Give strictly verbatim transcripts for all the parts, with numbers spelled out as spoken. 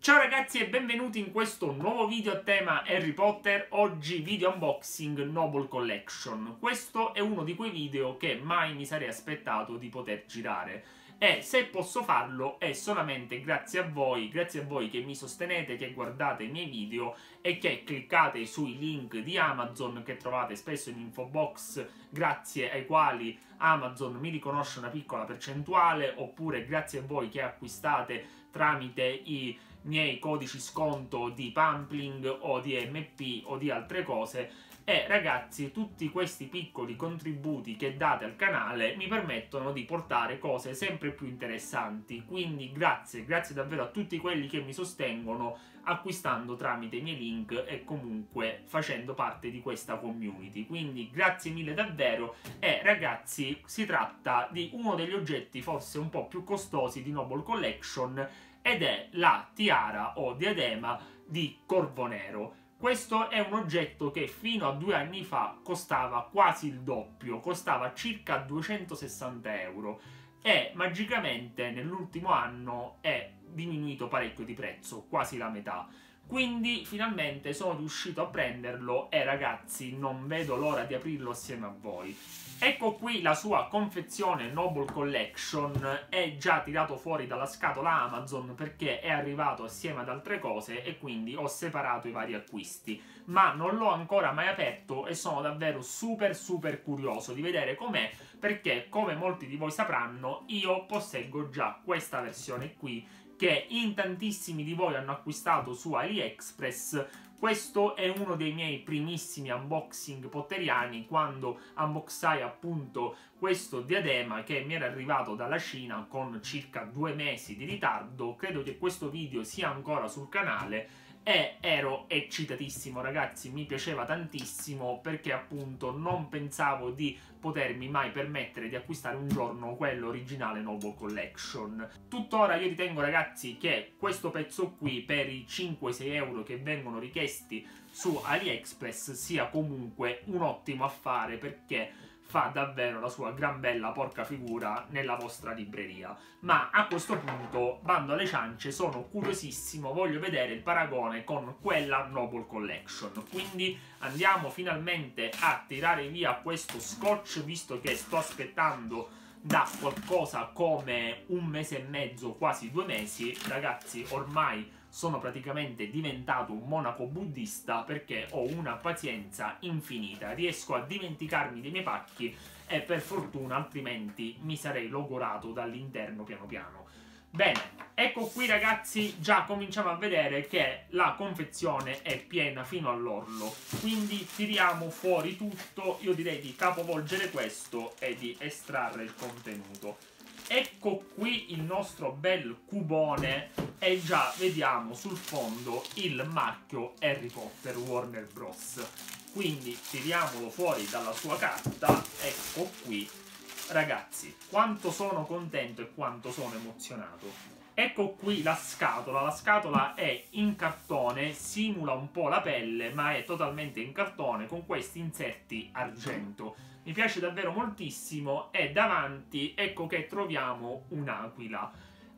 Ciao ragazzi e benvenuti in questo nuovo video a tema Harry Potter. Oggi video unboxing Noble Collection. Questo è uno di quei video che mai mi sarei aspettato di poter girare. E se posso farlo è solamente grazie a voi, grazie a voi che mi sostenete, che guardate i miei video e che cliccate sui link di Amazon che trovate spesso in info box, grazie ai quali Amazon mi riconosce una piccola percentuale, oppure grazie a voi che acquistate tramite i miei codici sconto di Pumpling o di M P o di altre cose. E ragazzi, tutti questi piccoli contributi che date al canale mi permettono di portare cose sempre più interessanti, quindi grazie, grazie davvero a tutti quelli che mi sostengono acquistando tramite i miei link e comunque facendo parte di questa community, quindi grazie mille davvero. E ragazzi, si tratta di uno degli oggetti forse un po' più costosi di Noble Collection ed è la tiara o diadema di Corvo Nero. Questo è un oggetto che fino a due anni fa costava quasi il doppio, costava circa duecentosessanta euro e magicamente nell'ultimo anno è diminuito parecchio di prezzo, quasi la metà. Quindi finalmente sono riuscito a prenderlo e ragazzi non vedo l'ora di aprirlo assieme a voi. Ecco qui la sua confezione Noble Collection, è già tirato fuori dalla scatola Amazon perché è arrivato assieme ad altre cose e quindi ho separato i vari acquisti. Ma non l'ho ancora mai aperto e sono davvero super super curioso di vedere com'è, perché come molti di voi sapranno io posseggo già questa versione qui che in tantissimi di voi hanno acquistato su AliExpress. Questo è uno dei miei primissimi unboxing potteriani, quando unboxai appunto questo diadema che mi era arrivato dalla Cina con circa due mesi di ritardo. Credo che questo video sia ancora sul canale e ero eccitatissimo ragazzi, mi piaceva tantissimo perché appunto non pensavo di potermi mai permettere di acquistare un giorno quello originale Noble Collection. Tuttora io ritengo ragazzi che questo pezzo qui per i cinque sei euro che vengono richiesti su AliExpress sia comunque un ottimo affare, perché fa davvero la sua gran bella porca figura nella vostra libreria. Ma a questo punto, bando alle ciance, sono curiosissimo, voglio vedere il paragone con quella Noble Collection. Quindi andiamo finalmente a tirare via questo scotch, visto che sto aspettando da qualcosa come un mese e mezzo, quasi due mesi. Ragazzi, ormai sono praticamente diventato un monaco buddista perché ho una pazienza infinita, riesco a dimenticarmi dei miei pacchi e per fortuna altrimenti mi sarei logorato dall'interno piano piano. Bene, ecco qui ragazzi, già cominciamo a vedere che la confezione è piena fino all'orlo, quindi tiriamo fuori tutto. Io direi di capovolgere questo e di estrarre il contenuto. Ecco qui il nostro bel cubone e già vediamo sul fondo il marchio Harry Potter Warner Bros. Quindi tiriamolo fuori dalla sua carta, ecco qui. Ragazzi, quanto sono contento e quanto sono emozionato. Ecco qui la scatola, la scatola è in cartone, simula un po' la pelle ma è totalmente in cartone con questi inserti argento. Mi piace davvero moltissimo e davanti ecco che troviamo un'aquila.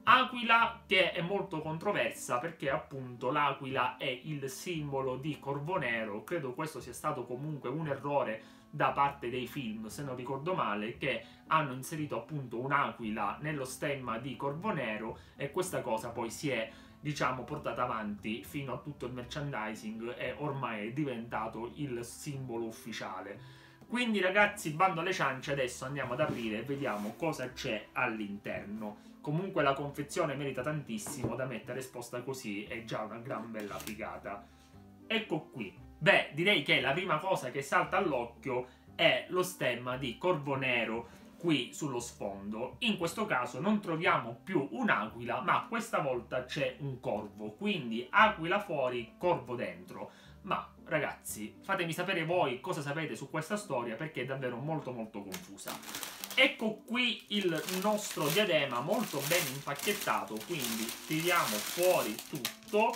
Aquila che è molto controversa perché appunto l'aquila è il simbolo di Corvo Nero. Credo questo sia stato comunque un errore da parte dei film, se non ricordo male, che hanno inserito appunto un'aquila nello stemma di Corvo Nero e questa cosa poi si è, diciamo, portata avanti fino a tutto il merchandising e ormai è diventato il simbolo ufficiale. Quindi ragazzi, bando alle ciance, adesso andiamo ad aprire e vediamo cosa c'è all'interno. Comunque la confezione merita tantissimo, da mettere esposta così è già una gran bella figata. Ecco qui. Beh, direi che la prima cosa che salta all'occhio è lo stemma di Corvo Nero qui sullo sfondo. In questo caso non troviamo più un'aquila, ma questa volta c'è un corvo, quindi aquila fuori, corvo dentro. Ma ragazzi, fatemi sapere voi cosa sapete su questa storia perché è davvero molto molto confusa. Ecco qui il nostro diadema molto ben impacchettato, quindi tiriamo fuori tutto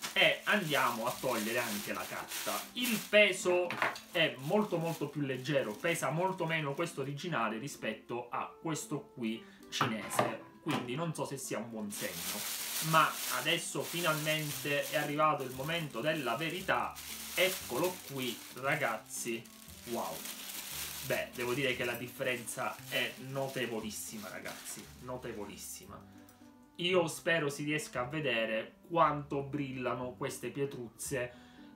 e andiamo a togliere anche la carta. Il peso è molto molto più leggero, pesa molto meno questo originale rispetto a questo qui cinese. quindi non so se sia un buon segno. Ma adesso finalmente è arrivato il momento della verità. Eccolo qui, ragazzi. Wow. Beh, devo dire che la differenza è notevolissima, ragazzi, notevolissima. Io spero si riesca a vedere quanto brillano queste pietruzze,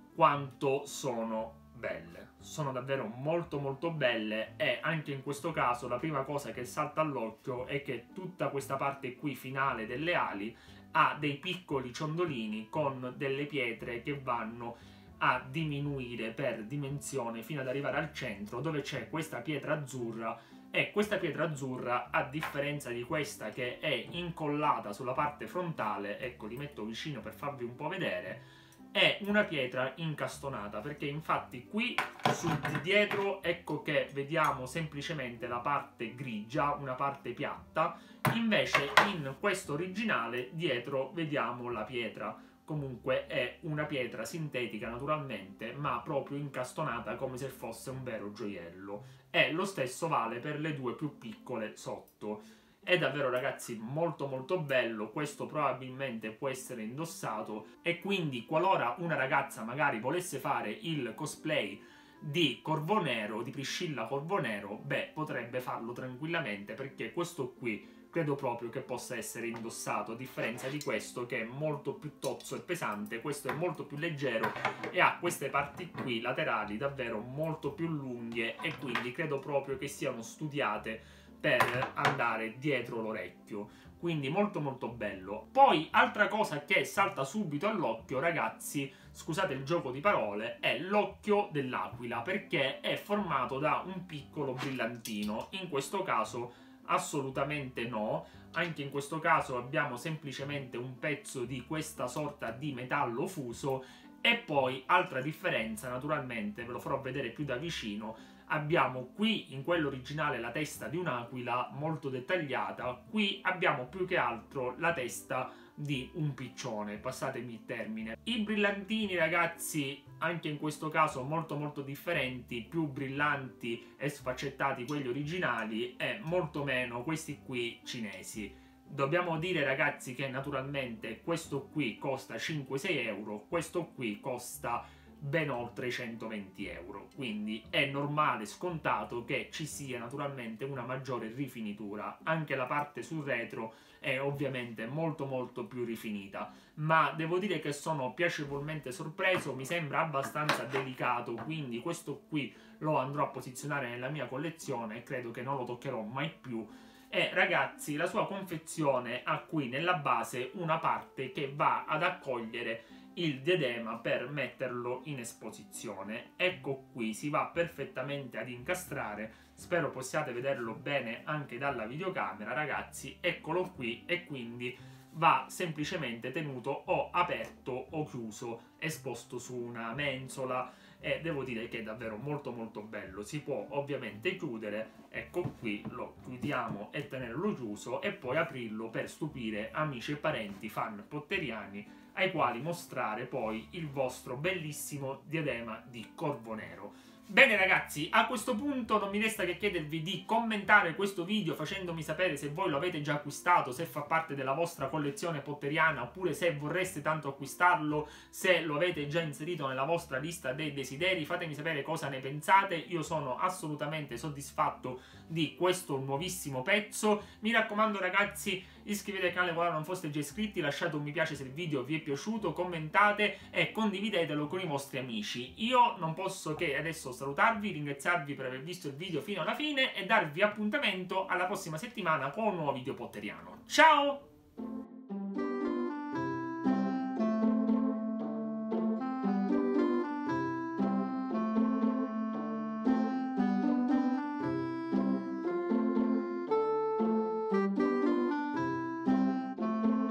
quanto sono belle. Sono davvero molto molto belle, e anche in questo caso la prima cosa che salta all'occhio è che tutta questa parte qui finale delle ali ha dei piccoli ciondolini con delle pietre che vanno a diminuire per dimensione fino ad arrivare al centro, dove c'è questa pietra azzurra. E questa pietra azzurra, a differenza di questa che è incollata sulla parte frontale, ecco, li metto vicino per farvi un po' vedere, è una pietra incastonata, perché infatti qui sul di dietro ecco che vediamo semplicemente la parte grigia, una parte piatta, invece in questo originale dietro vediamo la pietra. Comunque è una pietra sintetica naturalmente, ma proprio incastonata come se fosse un vero gioiello. E lo stesso vale per le due più piccole sotto. È davvero, ragazzi, molto molto bello. Questo probabilmente può essere indossato, e quindi qualora una ragazza magari volesse fare il cosplay di Corvo Nero, di Priscilla Corvo Nero, beh, potrebbe farlo tranquillamente, perché questo qui credo proprio che possa essere indossato, a differenza di questo che è molto più tozzo e pesante. Questo è molto più leggero e ha queste parti qui laterali davvero molto più lunghe, e quindi credo proprio che siano studiate per andare dietro l'orecchio. Quindi molto molto bello. Poi altra cosa che salta subito all'occhio, ragazzi, scusate il gioco di parole, è l'occhio dell'aquila, perché è formato da un piccolo brillantino. In questo caso assolutamente no, anche in questo caso abbiamo semplicemente un pezzo di questa sorta di metallo fuso. E poi altra differenza, naturalmente ve lo farò vedere più da vicino, abbiamo qui in quello originale la testa di un'aquila molto dettagliata, qui abbiamo più che altro la testa di un piccione, passatemi il termine. I brillantini, ragazzi, anche in questo caso molto molto differenti, più brillanti e sfaccettati quelli originali e molto meno questi qui cinesi. Dobbiamo dire, ragazzi, che naturalmente questo qui costa cinque sei euro, questo qui costa ben oltre i centoventi euro, quindi è normale, scontato che ci sia naturalmente una maggiore rifinitura. Anche la parte sul retro è ovviamente molto molto più rifinita, ma devo dire che sono piacevolmente sorpreso. Mi sembra abbastanza delicato, quindi questo qui lo andrò a posizionare nella mia collezione e credo che non lo toccherò mai più. E ragazzi, la sua confezione ha qui nella base una parte che va ad accogliere il diadema per metterlo in esposizione. Ecco qui, si va perfettamente ad incastrare, spero possiate vederlo bene anche dalla videocamera, ragazzi. Eccolo qui, e quindi va semplicemente tenuto o aperto o chiuso, esposto su una mensola, e devo dire che è davvero molto molto bello. Si può ovviamente chiudere, ecco qui, lo chiudiamo e tenerlo chiuso, e poi aprirlo per stupire amici e parenti fan potteriani, ai quali mostrare poi il vostro bellissimo diadema di Corvo Nero. Bene, ragazzi, a questo punto non mi resta che chiedervi di commentare questo video facendomi sapere se voi lo avete già acquistato, se fa parte della vostra collezione potteriana, oppure se vorreste tanto acquistarlo, se lo avete già inserito nella vostra lista dei desideri. Fatemi sapere cosa ne pensate. Io sono assolutamente soddisfatto di questo nuovissimo pezzo. Mi raccomando, ragazzi, iscrivetevi al canale qualora non foste già iscritti, lasciate un mi piace se il video vi è piaciuto, commentate e condividetelo con i vostri amici. Io non posso che adesso salutarvi, ringraziarvi per aver visto il video fino alla fine e darvi appuntamento alla prossima settimana con un nuovo video potteriano. Ciao!